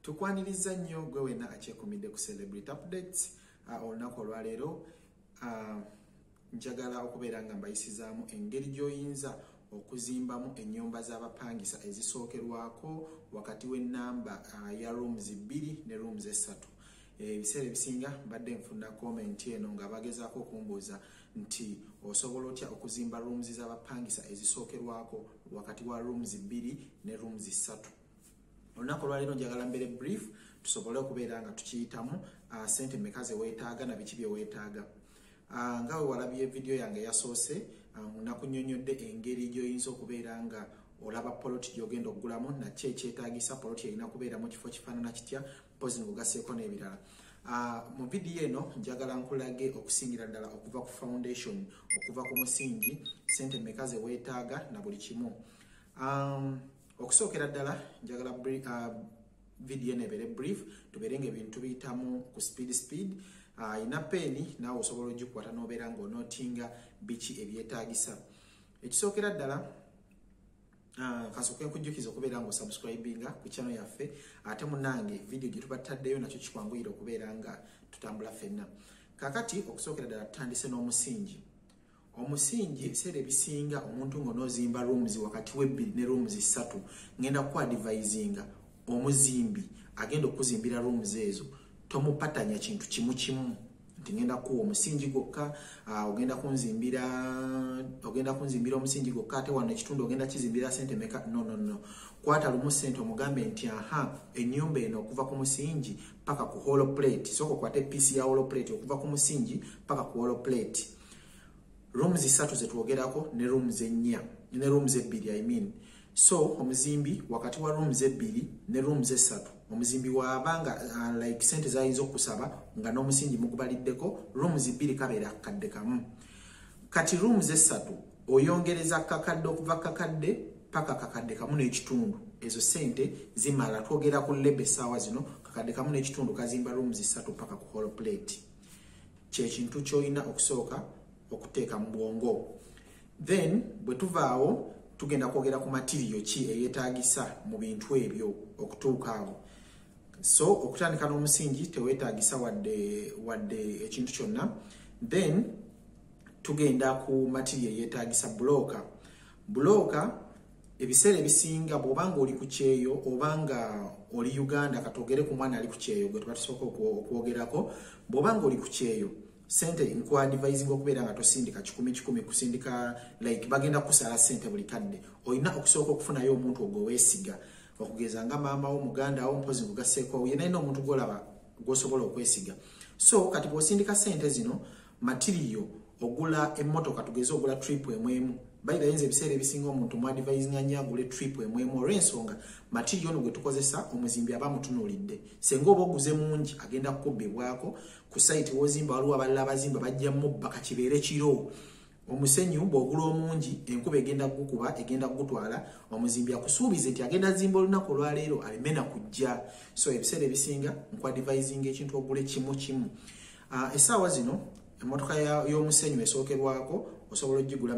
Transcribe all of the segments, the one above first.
Tukwaniriza nnyo gwe wena akyekumidde ku celebrity updates olunaku olwaleero njagala okubeera nga mbayisizaamu engeri gy'oyinza okuzimbamu ennyumba z'abapangisa ezisookerwako wakati w'ennamba ya rooms 2 ne rooms 3. Ebiseera ebisinga mbadde nfuna comment eno nga bagezaako okumbuuza nti osobola otya okuzimba rooms z'abapangisa ezisookerwako wakati wa rooms 2 ne rooms 3. Olunaku olwaleero njagala mbeere brief tusobole okubeera nga tukiyitamu sente mmeka ze weetaaga na biki bye weetaaga. Nga we walabye video yange yasoose nakunnyonnyodde engeri gy'oyinza okubeera nga olaba poloti gy'ogenda okugulamu nakyo ekyetaagisa poloti erina kubeera mu kifo kifaanana kitya mpozi ngugaseeko n'ebirala. Mu vidiyo eno njagala nkulage okusingira ddala okuva ku foundation okuva ku musingi sente mmeka ze weetaaga na buli kimu. Okusookera ddala njagala vidiyo eno ebeere brief tubeere nga ebintu biyitamu ku speed. Ina peni naawe osobola ogikwata n'obeera ng'onootinga biki ebyetaagisa. Ekisookera ddala kasooke nkujjukiza okubeera ng'osubscribinga ku channel yaffe ate munnange vidiyo gye tuba tutaddeyo nakyo kikwanguyira okubeera nga tutambula ffenna. Kaakati okusookera ddala tutandise n'omusingi. Omusingi ebiseera ebisinga omuntu ng'onoozimba rooms wakati w'ebbiri ne rooms 3 ngenda kuadvisinga omuzimbi agenda okuzimbira rooms ezo tomupatanya kintu kimu nti ngenda kuwa omusingi gwokka ogenda kunzimbira omusingi gwokka ate wano ekitundu ogenda kizimbira sente meka. No. Kwata lumu sente omugambe nti ennyumba eno okuva ku musingi paka ku hollow plate. Soko kwate piece ya hollow plate okuva ku musingi paka ku hollow plate. Rooms 3 zetwogerako ne rooms 4 ne rooms 2 I mean. So omuzimbi wakati wa rooms 2 ne rooms 3 omuzimbi wabanga like sente zayinza okusaba nga n'omusingi mugubaliddeko rooms 2 kabeera kakadde kamu. Kati rooms 3 oyongereza kakadde okuva kakadde paka kakadde kamu n'ekitundu. Ezo sente zimala twogera ku lebe saawa zino kakadde kamu n'ekitundu kazimba rooms 3 paka ku hollow plate. Kye kintu ky'olina okusooka okuteeka mu bwongo. Then bwe tuvaawo tugenda kwogera ku material ki eyeetaagisa mu bintu ebyo okutuuka awo. So okutandika n'omusingi teweetaagisa wadde ekintu kyonna. Then tugenda ku material eyeetaagisa bulooka. Ebiseera ebisinga bw'obanga oli ku kyeyo obanga oli Uganda katwogere ku mwana ali ku kyeyo gwe tuba tusooka okwogerako. Bw'obanga oli ku kyeyo sente nkuadvising okubeera nga tosindika 10 kusindika like bagenda kusala sente buli kadde. Olina okusooka okufunayo omuntu ogwo weesiga okugeza nga maama wo muganda wo mpozi ngugaseeko yena ino omuntu gwolaba gwosobola okwesiga. So kati bw'osindika sente zino material ogula emmotoka tugeze ogula trip emwemu bayira yinza ebiseera ebisinga omuntu muadvisinga nnyo agule trip emwemu olw'ensonga material ono gwe tukozesa omuzimbi aba mutunuulidde. Senga oba oguze mungi agenda kukubbibwako ku site w'ozimba waliwo abalala abazimba bajja mubba kakibeere kiro. Omusenyu bw'ogula omungi enkuba egenda kugukuba egenda kugutwala omuzimbi akusuubize nti agenda zimba olunaku olwaleero alimena kujja. So ebiseera ebisinga nkuadvisinga ekintu ogule kimu. Essaawa zino emmotoka y'omusenyu esookerwako osobola ogigula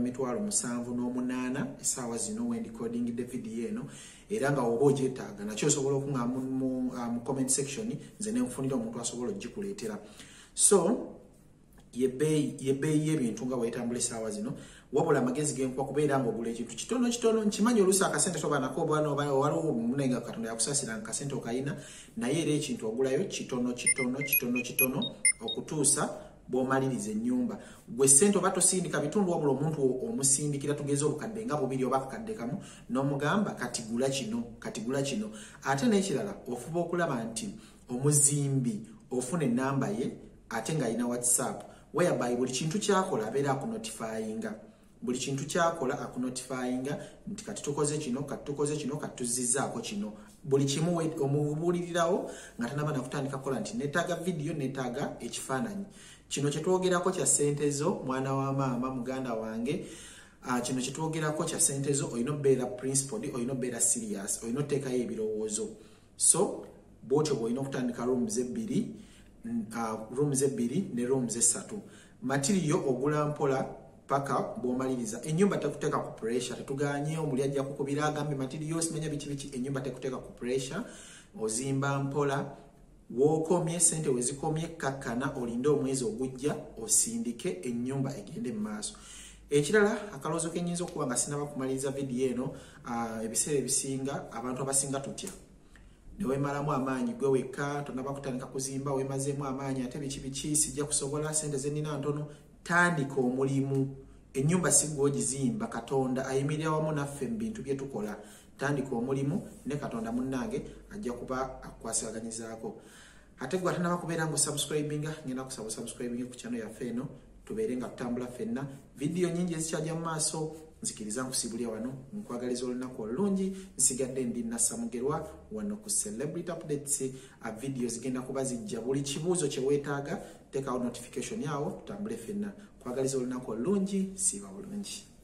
$780 essaawa zino wendi coding video eno era nga oba ogyetaaga nakyo osobola okunga mu comment section nze ne nfunira omuntu asobola ogikuleetera. So yebbeeyi y'ebintu nga weetambula essaawa zino wabula amagezi genkuwa kubeera nga ogula ekintu kitono nkimanyi oluusi akasente tobanako waliwo munenga Katonda yakusaasira nkasente okayina naye era ekintu ogulayo kitono okutuusa bw'omaliriza ennyumba. Gwe sente oba tosindika bitundu wabula omuntu omusindikira tugeze obukadde nga 2 oba kakadde kamu n'omugamba kati gula kino. Ate n'ekirala ofuba okulaba nti omuzimbi ofuna ennamba ye ate ng'alina WhatsApp whereby buli kintu kyakola abeera akunotifyinga. Buli kintu kyakola akunotifyinga nti kati tukoze kino kati tuzizzaako kino. Buli kimu omubuulirirawo nga tanaba nakutandika kola nti neetaaga video neetaaga ekifaananyi. Kino kye twogerako kya sente zo mwana wa maama muganda wange. Kino kye twogerako kya sente zo olina obeera principled, olina obeera serious, olina oteekayo ebirowoozo. So bwotyo bw'olina okutandika rooms 2 ne rooms 3. Material ogula mpola paka bw'omaliriza. Ennyumba tekuteeka ku pressure. Tetuganye omuli ajja kukubira agambe material simenya biki enyumba tekuteeka ku pressure. ozimba mpola, wokomye sente wezikomye kakkana olinde omwezi ogujja osindike ennyumba egende mu maaso. Ekirala akaloozo kenyinza okuba nga sinaba kumaliriza vidiyo eno, ebiseera ebisinga abantu abasinga tutya. Ne wemalamu amaanyi gwe wekka tonaba kutandika kuzimba, wemazeemu amaanyi ate biki sijja kusobola, sente ze nnina ntono. Tandika omulimu. Ennyumba si gwe ogizimba, Katonda ayimirira wamu naffe mu bintu bye tukola. Tandika omulimu ne Katonda munnange ajja kuba akwasiganyizaako. Ate gwe atanaba kubeera ngo subscribinga, ngenda kusaba subscribing ku channel yaffe eno, tubeere nga tutambula ffenna. Vidiyo nyingi ezikyajja mu maaso, nzikiriza nkusibulya wano, nkwagaliza olunaku olulungi. Nsigadde ndi Nassamugerwa wano ku Celebrity Updates. Video zigenda kuba zijja, buli kibuuzo kye weetaaga teekawo notification yawo, tutambule ffenna. Nkwagaliza olunaku olulungi, siiba bulungi.